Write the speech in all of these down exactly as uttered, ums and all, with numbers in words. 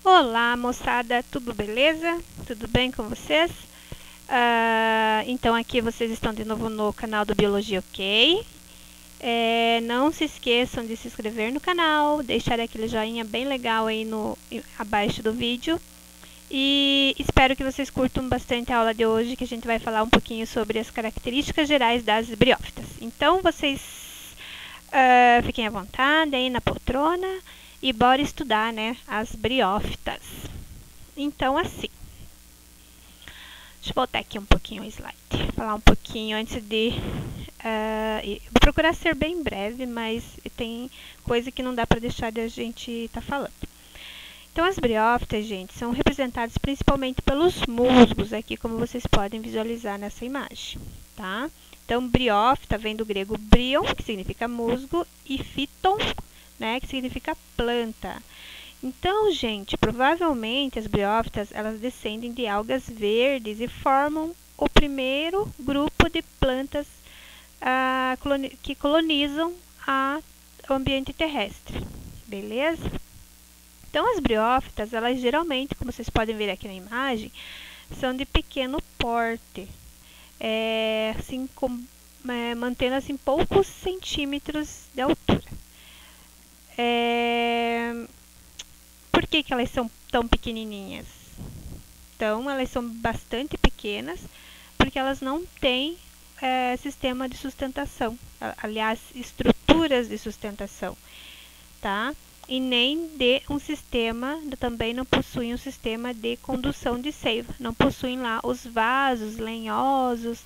Olá, moçada, tudo beleza? Tudo bem com vocês? Uh, então aqui vocês estão de novo no canal do Biologia OK. É, não se esqueçam de se inscrever no canal, deixar aquele joinha bem legal aí no, abaixo do vídeo. E espero que vocês curtam bastante a aula de hoje, que a gente vai falar um pouquinho sobre as características gerais das briófitas. Então vocês uh, fiquem à vontade aí na poltrona e bora estudar, né, as briófitas. Então, assim, deixa eu voltar aqui um pouquinho o slide, falar um pouquinho antes de... Uh, vou procurar ser bem breve, mas tem coisa que não dá para deixar de a gente estar tá falando. Então, as briófitas, gente, são representadas principalmente pelos musgos, aqui como vocês podem visualizar nessa imagem, tá? Então, briófita vem do grego brion, que significa musgo, e phyton, né, que significa planta. Então, gente, provavelmente as briófitas, elas descendem de algas verdes e formam o primeiro grupo de plantas ah, coloni que colonizam a, o ambiente terrestre, beleza? Então, as briófitas, elas geralmente, como vocês podem ver aqui na imagem, são de pequeno porte, é, assim, com, é, mantendo assim poucos centímetros de altura. É... Por que que elas são tão pequenininhas? Então, elas são bastante pequenas, porque elas não têm é, sistema de sustentação, aliás, estruturas de sustentação, tá? E nem de um sistema, também não possuem um sistema de condução de seiva, não possuem lá os vasos lenhosos,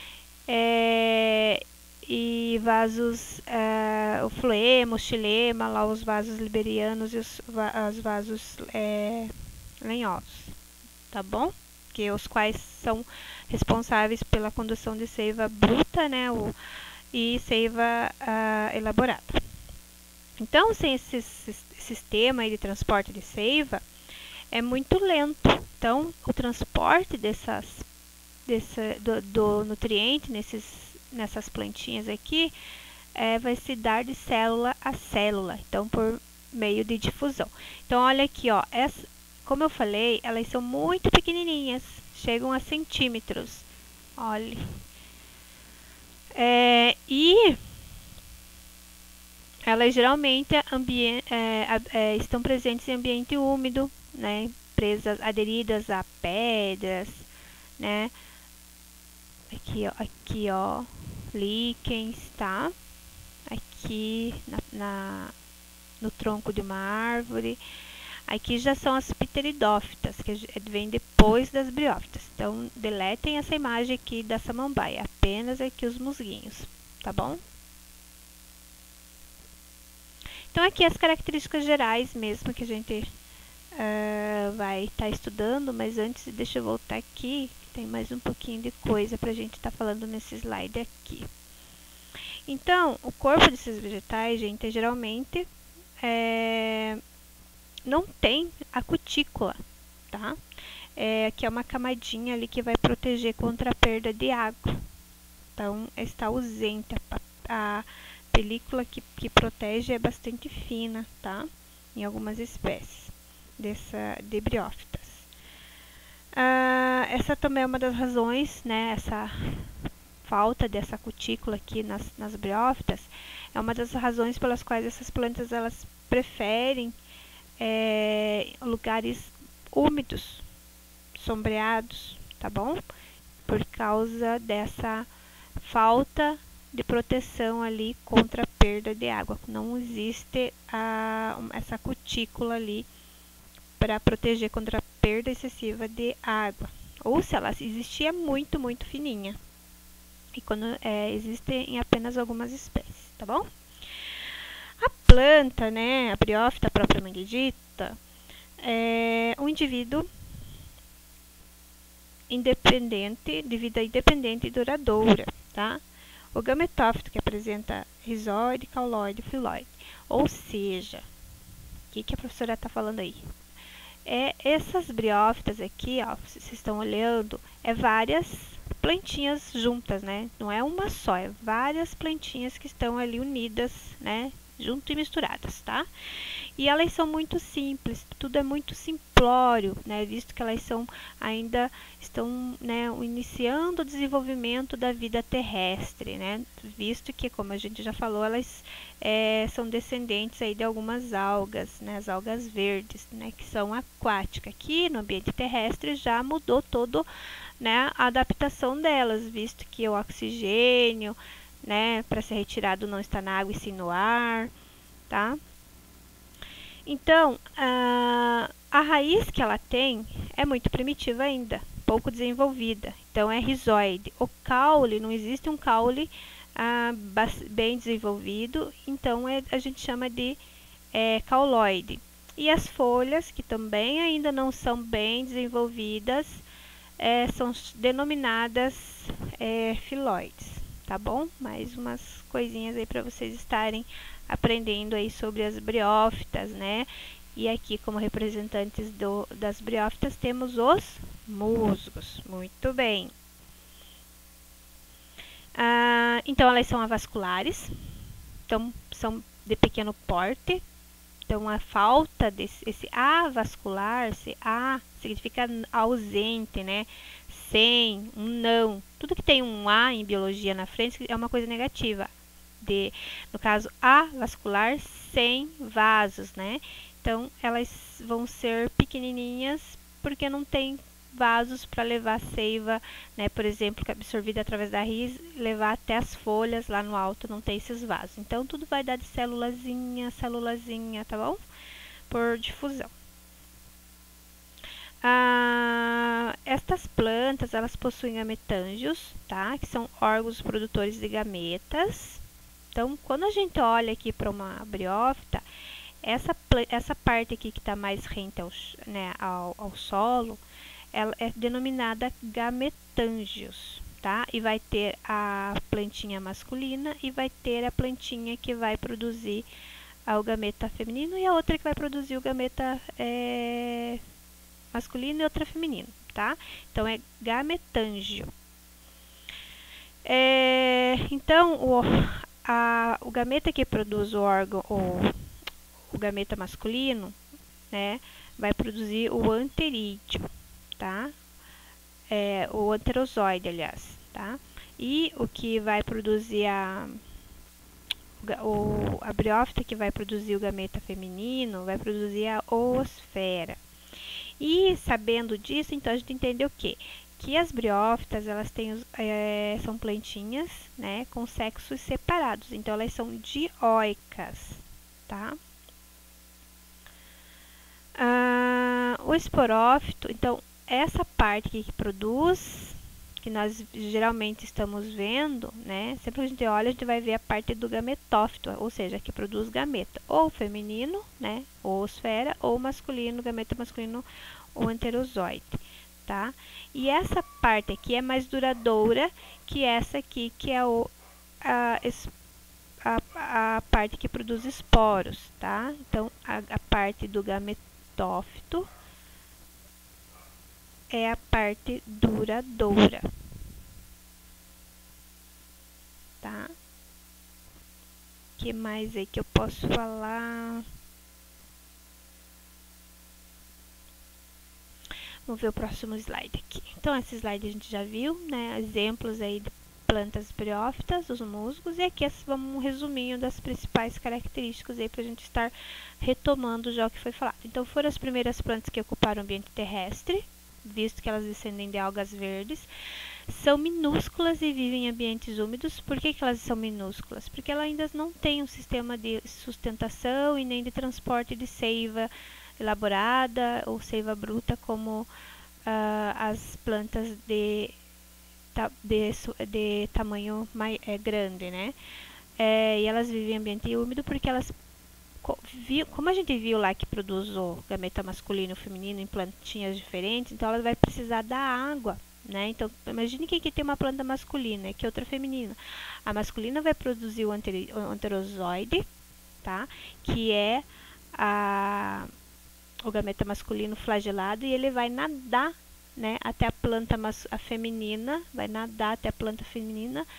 é, e vasos, é, o floema, o xilema, lá os vasos liberianos e os, os vasos é, lenhosos, tá bom? Que os quais são responsáveis pela condução de seiva bruta, né, o, e seiva uh, elaborada. Então, sem esse, esse sistema de transporte de seiva, é muito lento. Então, o transporte dessas, dessa, do, do nutriente nesses, nessas plantinhas aqui é, vai se dar de célula a célula, então por meio de difusão. Então, olha aqui, ó, essa, como eu falei, elas são muito pequenininhas, chegam a centímetros. Olha. É, e elas geralmente é, é, estão presentes em ambiente úmido, né, presas, aderidas a pedras, né, aqui ó, aqui ó, líquens, tá, aqui na, na, no tronco de uma árvore. Aqui já são as pteridófitas, que vem depois das briófitas. Então, deletem essa imagem aqui da samambaia, apenas aqui os musguinhos, tá bom? Então, aqui as características gerais mesmo que a gente uh, vai estar tá estudando, mas antes deixa eu voltar aqui, tem mais um pouquinho de coisa para a gente estar tá falando nesse slide aqui. Então, o corpo desses vegetais, gente, é geralmente é, não tem a cutícula, tá? É, que é uma camadinha ali que vai proteger contra a perda de água. Então, está ausente a, a película que, que protege é bastante fina, tá? Em algumas espécies dessa, de briófitas. Ah, essa também é uma das razões, né? Essa falta dessa cutícula aqui nas, nas briófitas é uma das razões pelas quais essas plantas elas preferem é, lugares úmidos, sombreados, tá bom? Por causa dessa falta de proteção ali contra a perda de água. Não existe a, essa cutícula ali para proteger contra a perda excessiva de água. Ou se ela existia muito, muito fininha. E quando é, existe em apenas algumas espécies, tá bom? A planta, né, a briófita propriamente dita, é um indivíduo independente, de vida independente e duradoura, tá? O gametófito, que apresenta rizóide, cauloide e filóide. Ou seja, o que, que a professora está falando aí? É essas briófitas aqui, ó, vocês estão olhando, é várias plantinhas juntas, né? Não é uma só, é várias plantinhas que estão ali unidas, né? junto e misturadas, tá? E elas são muito simples, tudo é muito simplório, né? Visto que elas são ainda estão, né, iniciando o desenvolvimento da vida terrestre, né? Visto que, como a gente já falou, elas é, são descendentes aí de algumas algas, né? As algas verdes, né? Que são aquáticas. Aqui no ambiente terrestre já mudou todo, né, a adaptação delas, visto que o oxigênio, né, para ser retirado não está na água e sim no ar, tá? Então, a, a raiz que ela tem é muito primitiva ainda, pouco desenvolvida. Então, é rizoide. O caule, não existe um caule ah, bem desenvolvido, então é, a gente chama de é, cauloide. E as folhas, que também ainda não são bem desenvolvidas, é, são denominadas é, filóides, tá bom? Mais umas coisinhas aí para vocês estarem aprendendo aí sobre as briófitas, né? E aqui, como representantes do, das briófitas, temos os musgos. Muito bem. Ah, então, elas são avasculares. Então, são de pequeno porte. Então, a falta desse esse avascular, esse A, significa ausente, né? Sem, um não. Tudo que tem um A em biologia na frente é uma coisa negativa. De, no caso, avascular, sem vasos, né? Então, elas vão ser pequenininhas porque não tem vasos para levar seiva, né? Por exemplo, que é absorvida através da raiz, levar até as folhas lá no alto, não tem esses vasos. Então, tudo vai dar de célulazinha, célulazinha, tá bom? Por difusão. Ah, estas plantas, elas possuem gametângios, tá? Que são órgãos produtores de gametas. Então, quando a gente olha aqui para uma briófita, essa, essa parte aqui que está mais rente ao, né, ao, ao solo, ela é denominada gametângios, tá? E vai ter a plantinha masculina e vai ter a plantinha que vai produzir o gameta feminino e a outra que vai produzir o gameta é, masculino e outra feminino, tá? Então, é gametângio. É, então, o... A, o gameta que produz o órgão, o, o gameta masculino, né, vai produzir o anterídeo, tá? É, o anterozoide, aliás, tá? E o que vai produzir a, o, a briófita que vai produzir o gameta feminino, vai produzir a oosfera. E sabendo disso, então a gente entende o quê? Que as briófitas, elas têm, é, são plantinhas, né, com sexos separados. Então, elas são dioicas, tá? Ah, o esporófito, então, essa parte aqui que produz, que nós geralmente estamos vendo, né? Sempre que a gente olha, a gente vai ver a parte do gametófito, ou seja, que produz gameta, ou feminino, né, ou esfera, ou masculino, gameta masculino, ou anterozoide, tá? E essa parte aqui é mais duradoura que essa aqui, que é o, a, a, a parte que produz esporos, tá? Então, a, a parte do gametófito é a parte duradoura, tá? O que mais aí que eu posso falar? Vamos ver o próximo slide aqui. Então, esse slide a gente já viu, né? Exemplos aí de plantas briófitas, os musgos. E aqui vamos um resuminho das principais características aí para a gente estar retomando já o que foi falado. Então, foram as primeiras plantas que ocuparam o ambiente terrestre, visto que elas descendem de algas verdes. São minúsculas e vivem em ambientes úmidos. Por que que elas são minúsculas? Porque elas ainda não têm um sistema de sustentação e nem de transporte de seiva elaborada ou seiva bruta como uh, as plantas de, de, de tamanho mais, é, grande, né? É, e elas vivem em ambiente úmido porque elas, como a gente viu lá que produz o gameta masculino e feminino em plantinhas diferentes, então ela vai precisar da água, né? Então, imagine que aqui tem uma planta masculina e que outra feminina. A masculina vai produzir o anterozoide, tá? Que é a o gameta masculino flagelado, e ele vai nadar, né, até a planta mas, a feminina, vai nadar até a planta feminina,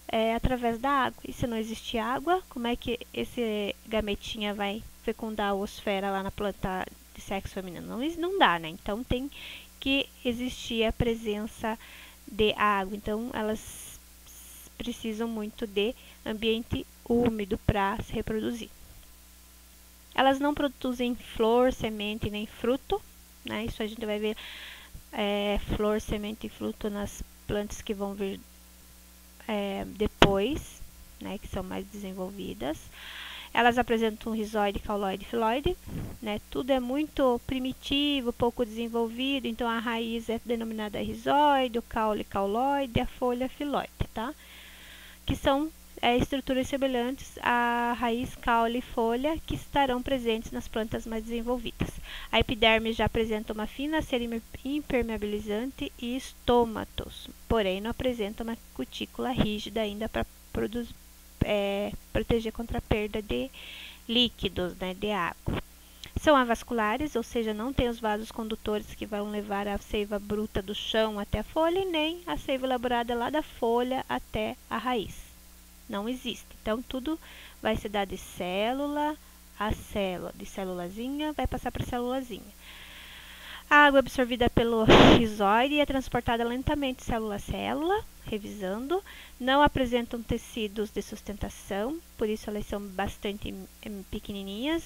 é através da água. E se não existir água, como é que esse gametinha vai fecundar a oosfera lá na planta de sexo feminino? Não, não dá, né? Então tem que existir a presença de água. Então elas precisam muito de ambiente úmido para se reproduzir. Elas não produzem flor, semente nem fruto, né? Isso a gente vai ver é, flor, semente e fruto nas plantas que vão vir é, depois, né? Que são mais desenvolvidas. Elas apresentam um rizoide, cauloide e filoide, né? Tudo é muito primitivo, pouco desenvolvido, então a raiz é denominada rizoide, o caule cauloide, a folha filoide, tá? Que são é, estruturas semelhantes à raiz, caule e folha que estarão presentes nas plantas mais desenvolvidas. A epiderme já apresenta uma fina cera impermeabilizante e estômatos, porém não apresenta uma cutícula rígida ainda para produzir É, proteger contra a perda de líquidos, né, de água. São avasculares, ou seja, não tem os vasos condutores que vão levar a seiva bruta do chão até a folha, nem a seiva elaborada lá da folha até a raiz. Não existe. Então, tudo vai se dar de célula a célula, de célulazinha, vai passar para célulazinha. A água absorvida pelo rizoide é transportada lentamente célula a célula, revisando. Não apresentam tecidos de sustentação, por isso elas são bastante pequenininhas.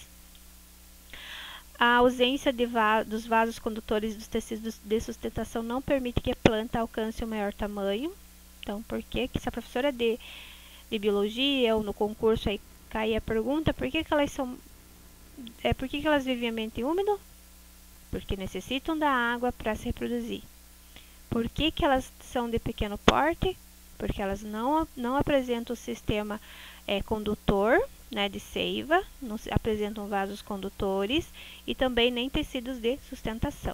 A ausência de va dos vasos condutores dos tecidos de sustentação não permite que a planta alcance o maior tamanho. Então, por que que se a professora de, de biologia ou no concurso aí cai a pergunta, por que que elas são é por que que elas vivem em ambiente úmido? Porque necessitam da água para se reproduzir. Por que que elas são de pequeno porte? Porque elas não, não apresentam o sistema é, condutor, né, de seiva, não apresentam vasos condutores e também nem tecidos de sustentação.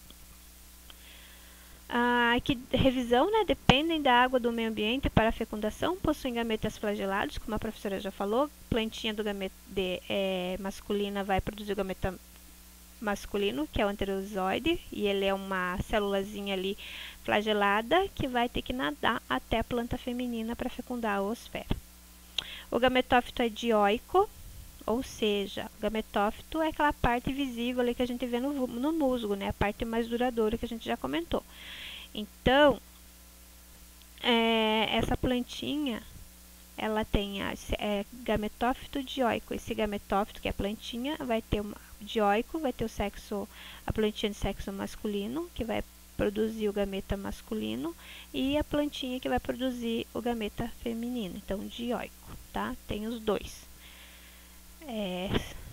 Ah, aqui, revisão, né, dependem da água do meio ambiente para a fecundação, possuem gametas flagelados, como a professora já falou, plantinha do gameta de, é, masculina vai produzir o gameta masculino, que é o anterozoide, e ele é uma célulazinha ali flagelada que vai ter que nadar até a planta feminina para fecundar a oosfera. O gametófito é dioico, ou seja, o gametófito é aquela parte visível ali que a gente vê no, no musgo, né? A parte mais duradoura que a gente já comentou. Então, é, essa plantinha, ela tem a, é, gametófito dioico. Esse gametófito, que é a plantinha, vai ter uma dioico, vai ter o sexo, a plantinha de sexo masculino, que vai produzir o gameta masculino, e a plantinha que vai produzir o gameta feminino. Então, dioico, tá? Tem os dois. É,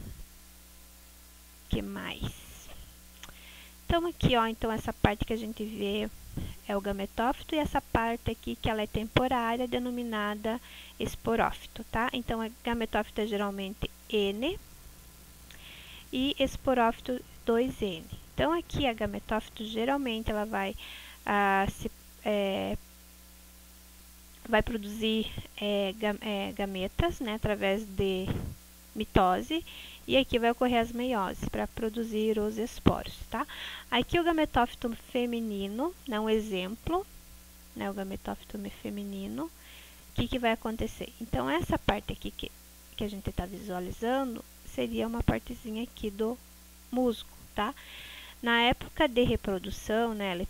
que mais? Então, aqui, ó, então essa parte que a gente vê é o gametófito, e essa parte aqui que ela é temporária, denominada esporófito, tá? Então, a gametófito é geralmente N e esporófito dois N. Então, aqui a gametófito, geralmente, ela vai, ah, se, é, vai produzir é, é, gametas, né, através de mitose, e aqui vai ocorrer as meiose para produzir os esporos, tá? Aqui o gametófito feminino, né, um exemplo, né, o gametófito feminino, o que, que vai acontecer? Então, essa parte aqui que, que a gente está visualizando seria uma partezinha aqui do musgo, tá? Na época de reprodução, né, ele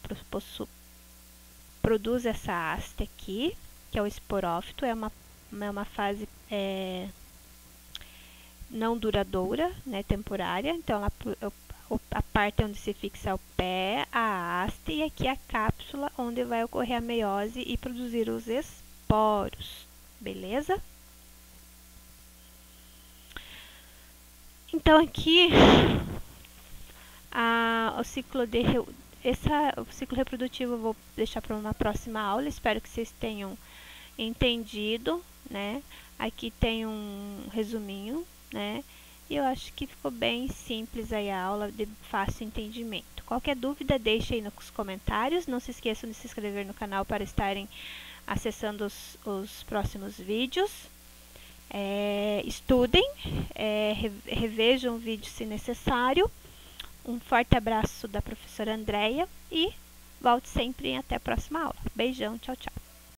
produz essa haste aqui, que é o esporófito, é uma, é uma fase é, não duradoura, né, temporária. Então, ela, a parte onde se fixa o pé, a haste, e aqui a cápsula onde vai ocorrer a meiose e produzir os esporos, beleza? Então, aqui, a, o, ciclo de, essa, o ciclo reprodutivo eu vou deixar para uma próxima aula. Espero que vocês tenham entendido, né? Aqui tem um resuminho, né? E eu acho que ficou bem simples aí a aula, de fácil entendimento. Qualquer dúvida, deixe aí nos comentários. Não se esqueçam de se inscrever no canal para estarem acessando os, os próximos vídeos. É, estudem, é, revejam o vídeo se necessário. Um forte abraço da professora Andréia e volte sempre até a próxima aula. Beijão, tchau, tchau.